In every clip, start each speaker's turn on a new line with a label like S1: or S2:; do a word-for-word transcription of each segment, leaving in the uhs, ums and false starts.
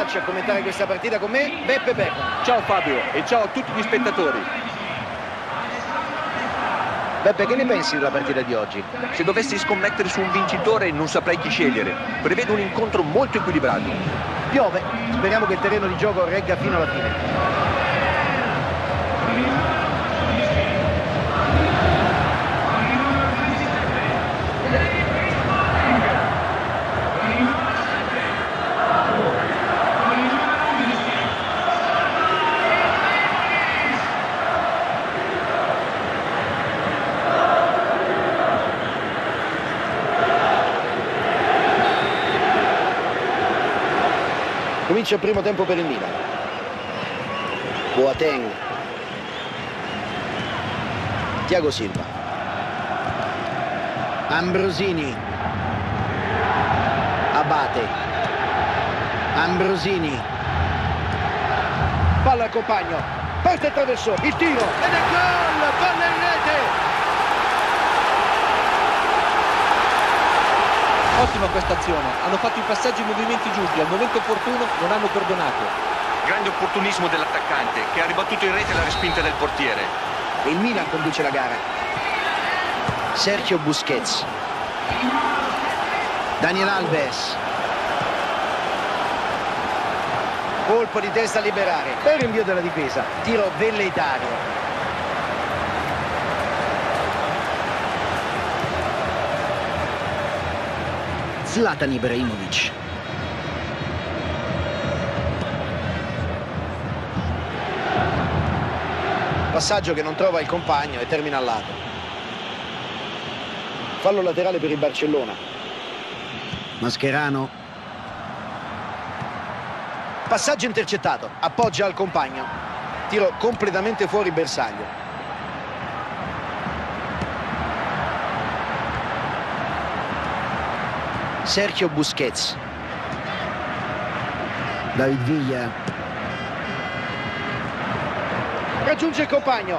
S1: Facci a commentare questa partita con me, Beppe Bergamo.
S2: Ciao Fabio e ciao a tutti gli spettatori.
S1: Beppe, che ne pensi della partita di oggi?
S2: Se dovessi scommettere su un vincitore non saprei chi scegliere. Prevedo un incontro molto equilibrato.
S1: Piove, speriamo che il terreno di gioco regga fino alla fine. Comincia il primo tempo per il Milan. Boateng. Thiago Silva. Ambrosini. Abate. Ambrosini. Palla al compagno. Parte il traverso. Il tiro. Ed è gol! Palla in rete!
S3: Ottima questa azione, hanno fatto i passaggi e i movimenti giusti, al momento opportuno non hanno perdonato.
S2: Grande opportunismo dell'attaccante che ha ribattuto in rete la respinta del portiere.
S1: Il Milan conduce la gara. Sergio Busquets. Daniel Alves. Colpo di testa a liberare. Bel rinvio della difesa. Tiro velleitario. Zlatan Ibrahimovic. Passaggio che non trova il compagno e termina al lato. Fallo laterale per il Barcellona. Mascherano. Passaggio intercettato. Appoggia al compagno. Tiro completamente fuori bersaglio. Sergio Busquets. David Villa. Raggiunge il compagno.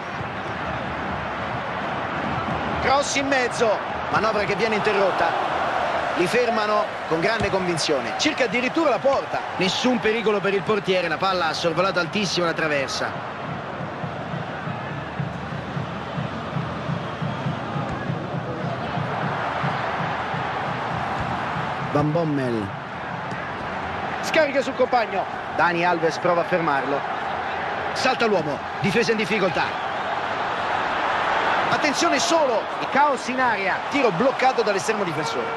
S1: Cross in mezzo. Manovra che viene interrotta. Li fermano con grande convinzione. Cerca addirittura la porta. Nessun pericolo per il portiere. La palla ha sorvolato altissimo la traversa. Van Bommel. Scarica sul compagno. Dani Alves prova a fermarlo. Salta l'uomo. Difesa in difficoltà. Attenzione solo. Il caos in aria. Tiro bloccato dall'esterno difensore.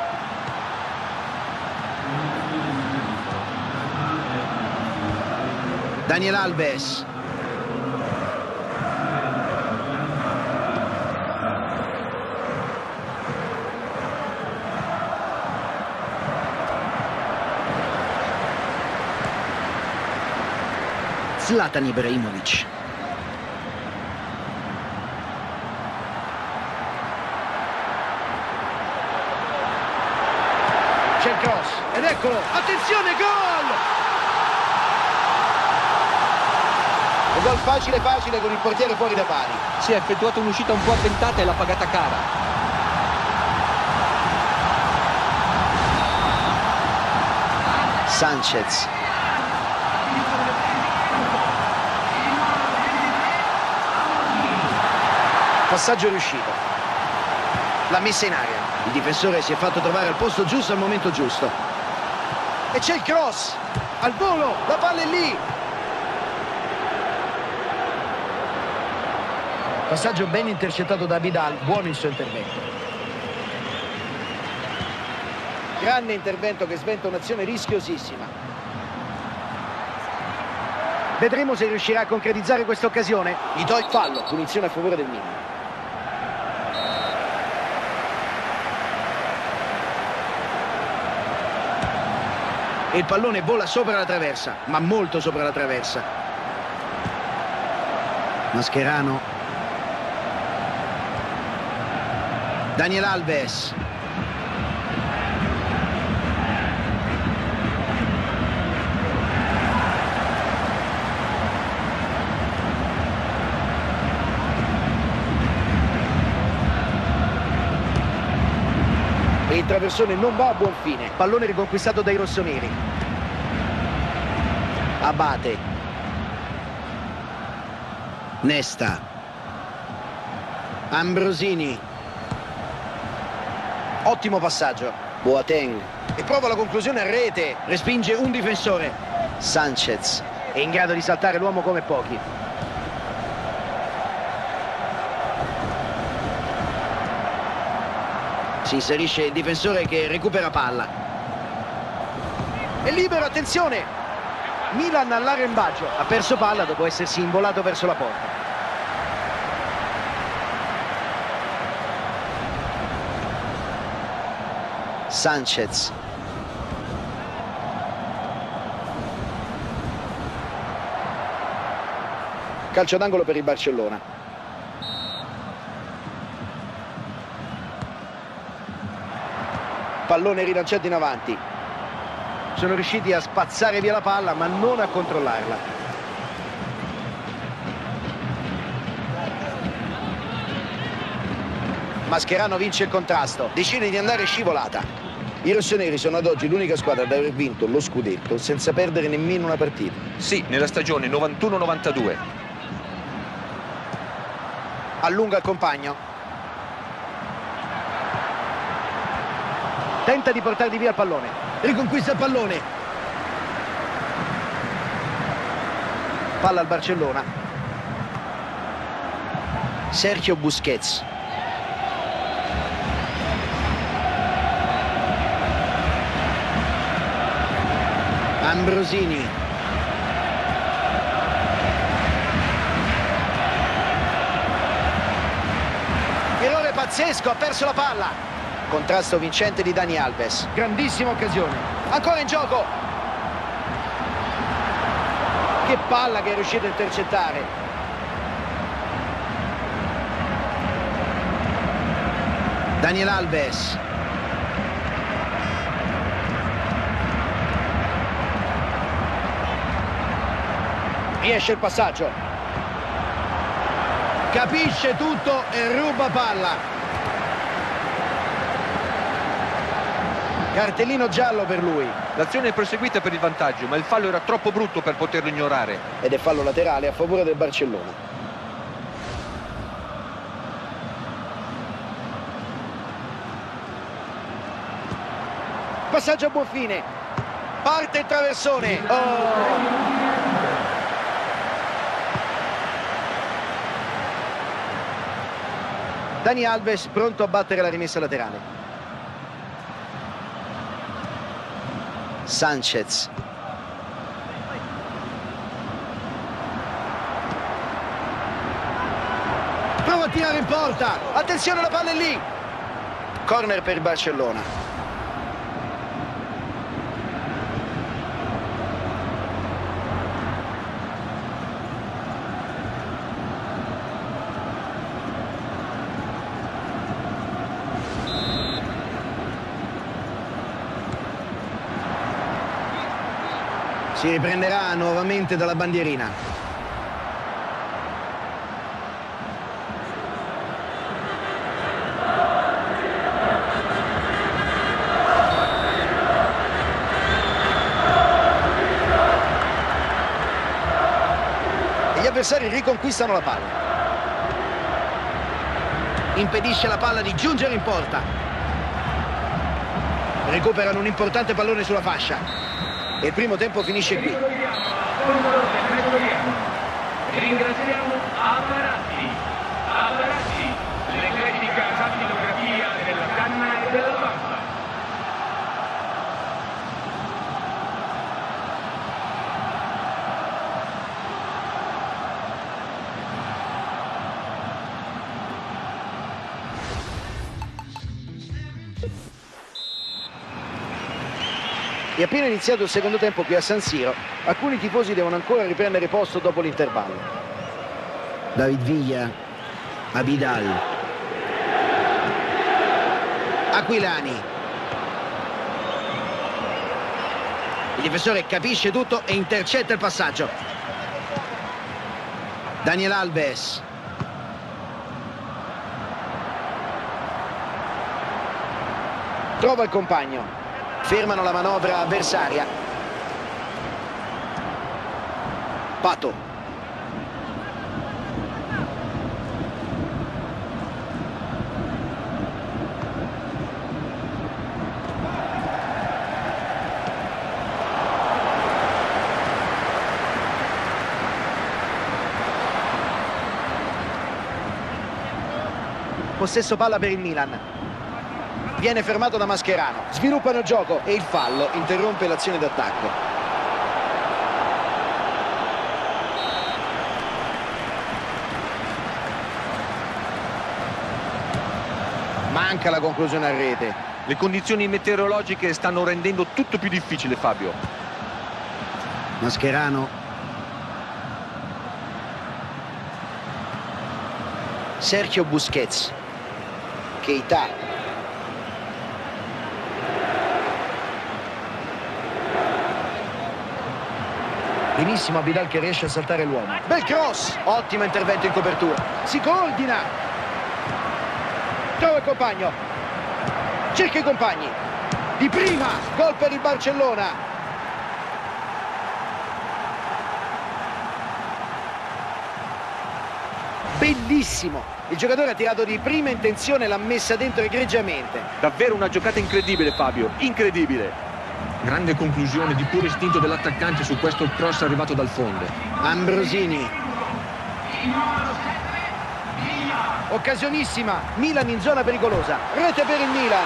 S1: Daniel Alves. Zlatan Ibrahimovic. C'è il cross ed eccolo, attenzione, gol! Un gol facile facile con il portiere fuori da pali.
S3: Si è effettuato un'uscita un po' avventata e l'ha pagata cara.
S1: Sanchez. Passaggio riuscito. La messa in aria. Il difensore si è fatto trovare al posto giusto al momento giusto. E c'è il cross. Al volo. La palla è lì. Passaggio ben intercettato da Vidal. Buono il suo intervento. Grande intervento che sventa un'azione rischiosissima. Vedremo se riuscirà a concretizzare questa occasione. Gli do il fallo. Punizione a favore del Milan. E il pallone vola sopra la traversa, ma molto sopra la traversa. Mascherano. Daniel Alves. E il traversone non va a buon fine. Pallone riconquistato dai rossoneri. Abate. Nesta. Ambrosini. Ottimo passaggio. Boateng. E prova la conclusione a rete. Respinge un difensore. Sanchez. È in grado di saltare l'uomo come pochi. Si inserisce il difensore che recupera palla. È libero, attenzione! Milan all'arrembaggio. Ha perso palla dopo essersi involato verso la porta. Sanchez. Calcio d'angolo per il Barcellona. Pallone rilanciato in avanti. Sono riusciti a spazzare via la palla ma non a controllarla. Mascherano vince il contrasto. Decide di andare scivolata. I rossoneri sono ad oggi l'unica squadra ad aver vinto lo scudetto senza perdere nemmeno una partita.
S2: Sì, nella stagione novantuno novantadue.
S1: Allunga il compagno. Tenta di portargli via il pallone. Riconquista il pallone. Palla al Barcellona. Sergio Busquets. Ambrosini. Errore pazzesco, ha perso la palla. Contrasto vincente di Dani Alves. Grandissima occasione. Ancora in gioco. Che palla che è riuscito a intercettare. Daniel Alves. Riesce il passaggio. Capisce tutto e ruba palla. Cartellino giallo per lui.
S2: L'azione è proseguita per il vantaggio, ma il fallo era troppo brutto per poterlo ignorare.
S1: Ed è fallo laterale a favore del Barcellona. Passaggio a buon fine. Parte il traversone. Oh! Dani Alves pronto a battere la rimessa laterale. Sanchez. Prova a tirare in porta. Attenzione, la palla è lì. Corner per il Barcellona. Si riprenderà nuovamente dalla bandierina. E gli avversari riconquistano la palla. Impedisce alla palla di giungere in porta. Recuperano un importante pallone sulla fascia. E il primo tempo finisce qui.
S4: Ringraziamo Aparati. Aparati, l'eclettica capilografia della canna e della bamba.
S1: È appena iniziato il secondo tempo qui a San Siro. Alcuni tifosi devono ancora riprendere posto dopo l'intervallo. David Villa. Abidal. Aquilani. Il difensore capisce tutto e intercetta il passaggio. Daniel Alves. Trova il compagno. Fermano la manovra avversaria. Pato. Possesso palla per il Milan. Viene fermato da Mascherano. Sviluppano gioco e il fallo interrompe l'azione d'attacco. Manca la conclusione a rete.
S2: Le condizioni meteorologiche stanno rendendo tutto più difficile, Fabio.
S1: Mascherano. Sergio Busquets. Keita. Benissimo Abidal che riesce a saltare l'uomo. Bel cross. Ottimo intervento in copertura. Si coordina. Trova il compagno. Cerca i compagni. Di prima. Gol per il Barcellona. Bellissimo. Il giocatore ha tirato di prima intenzione e l'ha messa dentro egregiamente.
S2: Davvero una giocata incredibile, Fabio, incredibile.
S3: Grande conclusione di puro istinto dell'attaccante su questo cross arrivato dal fondo.
S1: Ambrosini. Occasionissima. Milan in zona pericolosa. Rete per il Milan.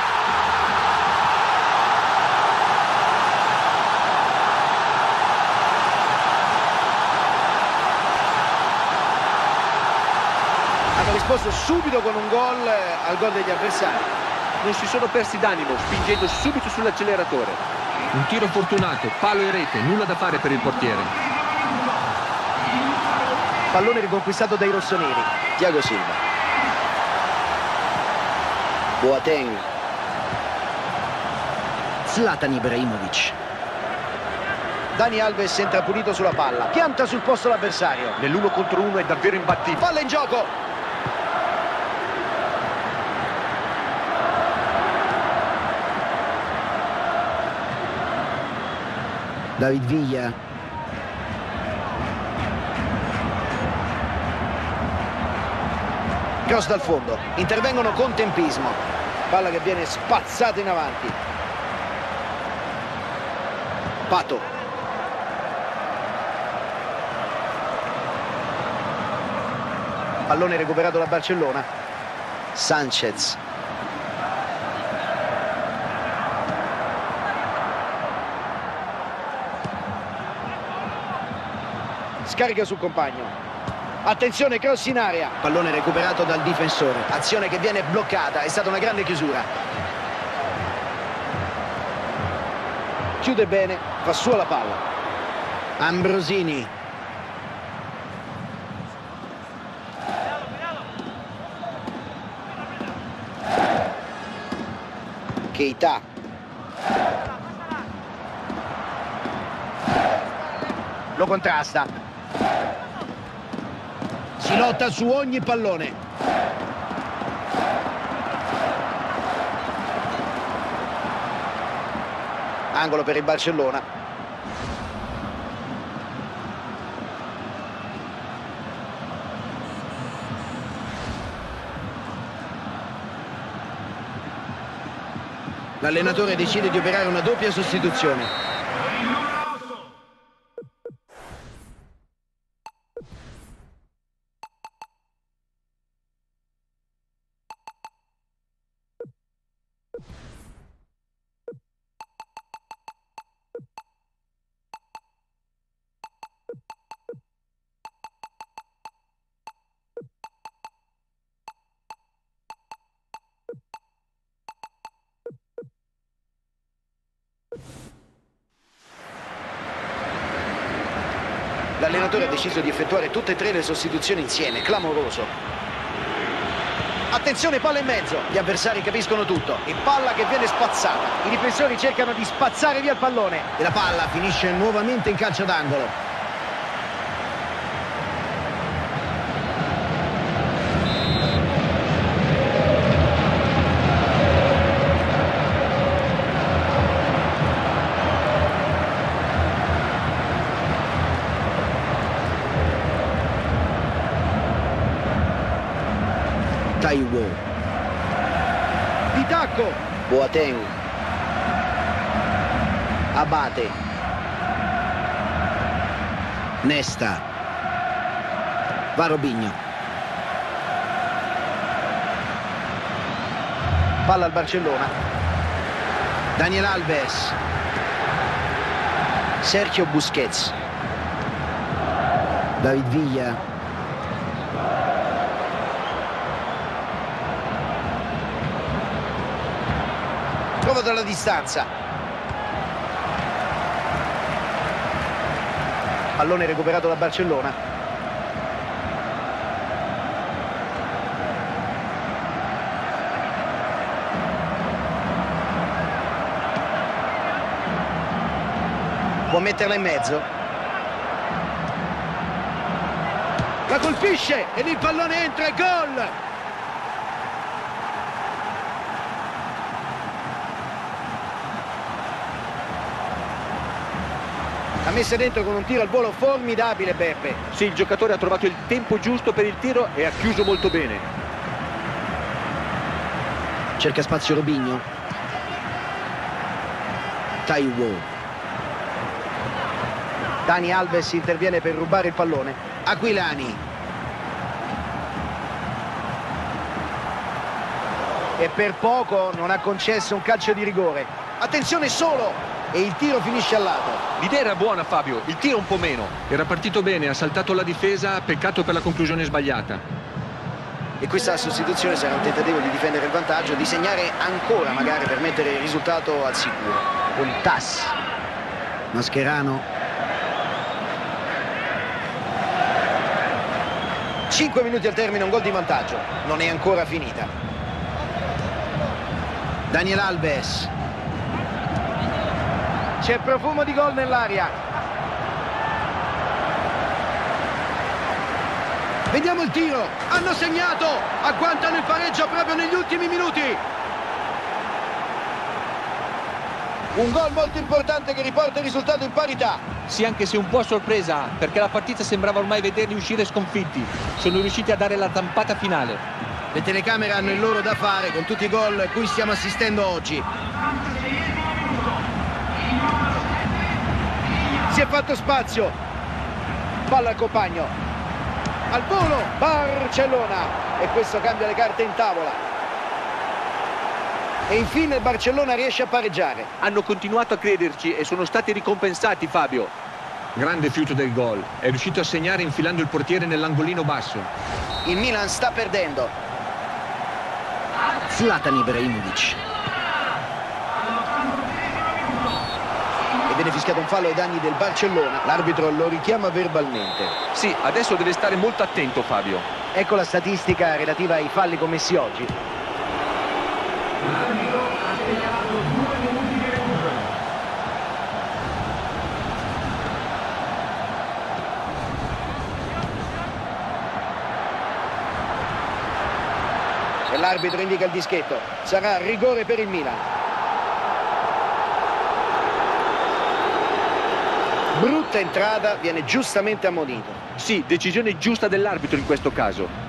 S1: Hanno risposto subito con un gol al gol degli avversari.
S2: Non si sono persi d'animo, spingendo subito sull'acceleratore.
S3: Un tiro fortunato, palo e rete, nulla da fare per il portiere.
S1: Pallone riconquistato dai rossoneri. Thiago Silva. Boateng. Zlatan Ibrahimovic. Dani Alves entra pulito sulla palla. Pianta sul posto l'avversario.
S2: Nell'uno contro uno è davvero imbattibile.
S1: Palla in gioco. David Villa. Cross dal fondo. Intervengono con tempismo. Palla che viene spazzata in avanti. Pato. Pallone recuperato da Barcellona. Sanchez. Scarica sul compagno. Attenzione, cross in area. Pallone recuperato dal difensore. Azione che viene bloccata. È stata una grande chiusura. Chiude bene, fa sua la palla. Ambrosini. Keita. Lo contrasta. Si lotta su ogni pallone. Angolo per il Barcellona. L'allenatore decide di operare una doppia sostituzione. L'allenatore ha deciso di effettuare tutte e tre le sostituzioni insieme, clamoroso. Attenzione, palla in mezzo, gli avversari capiscono tutto e palla che viene spazzata. I difensori cercano di spazzare via il pallone e la palla finisce nuovamente in calcio d'angolo. Taiwo.
S3: Di tacco.
S1: Boateng. Abate. Nesta. Va Robinho. Palla al Barcellona. Daniel Alves. Sergio Busquets. David Villa. Prova dalla distanza. Pallone recuperato da Barcellona. Può metterla in mezzo. La colpisce ed il pallone entra e gol! Ha messa dentro con un tiro al volo formidabile, Beppe.
S2: Sì, il giocatore ha trovato il tempo giusto per il tiro e ha chiuso molto bene.
S1: Cerca spazio Robinho. Taiwo. Dani Alves interviene per rubare il pallone. Aquilani. E per poco non ha concesso un calcio di rigore. Attenzione solo! E il tiro finisce al lato.
S2: L'idea era buona, Fabio, il tiro un po' meno.
S3: Era partito bene, ha saltato la difesa, peccato per la conclusione sbagliata.
S1: E questa sostituzione sarà un tentativo di difendere il vantaggio, di segnare ancora magari per mettere il risultato al sicuro. Con Tas. Mascherano. cinque minuti al termine, un gol di vantaggio. Non è ancora finita. Daniel Alves. C'è profumo di gol nell'aria. Vediamo il tiro. Hanno segnato. Agguantano il pareggio proprio negli ultimi minuti. Un gol molto importante che riporta il risultato in parità.
S3: Sì, anche se un po' a sorpresa, perché la partita sembrava ormai vederli uscire sconfitti. Sono riusciti a dare la zampata finale.
S1: Le telecamere hanno il loro da fare con tutti i gol a cui stiamo assistendo oggi. Si è fatto spazio. Palla al compagno. Al volo, Barcellona. E questo cambia le carte in tavola. E infine il Barcellona riesce a pareggiare.
S2: Hanno continuato a crederci e sono stati ricompensati, Fabio.
S3: Grande fiuto del gol. È riuscito a segnare infilando il portiere nell'angolino basso.
S1: Il Milan sta perdendo. Zlatan Ibrahimovic. E viene fischiato un fallo ai danni del Barcellona. L'arbitro lo richiama verbalmente.
S2: Sì, adesso deve stare molto attento, Fabio.
S1: Ecco la statistica relativa ai falli commessi oggi.
S4: L'arbitro ha segnalato due minuti di recupero.
S1: E l'arbitro indica il dischetto. Sarà rigore per il Milan. Brutta entrata, viene giustamente ammonito.
S2: Sì, decisione giusta dell'arbitro in questo caso.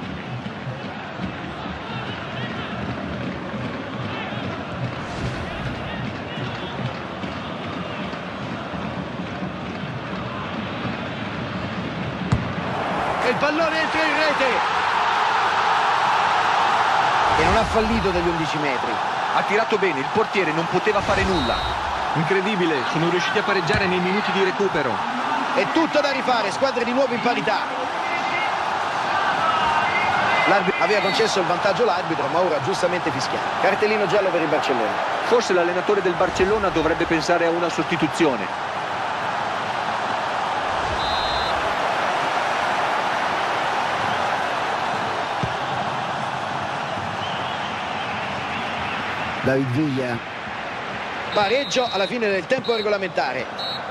S1: Il pallone entra in rete e non ha fallito dagli undici metri.
S2: Ha tirato bene, il portiere non poteva fare nulla.
S3: Incredibile, sono riusciti a pareggiare nei minuti di recupero.
S1: È tutto da rifare, squadre di nuovo in parità. L'arbitro aveva concesso il vantaggio all'arbitro, ma ora giustamente fischiato. Cartellino giallo per il Barcellona.
S2: Forse l'allenatore del Barcellona dovrebbe pensare a una sostituzione.
S1: David Villa. Pareggio alla fine del tempo regolamentare.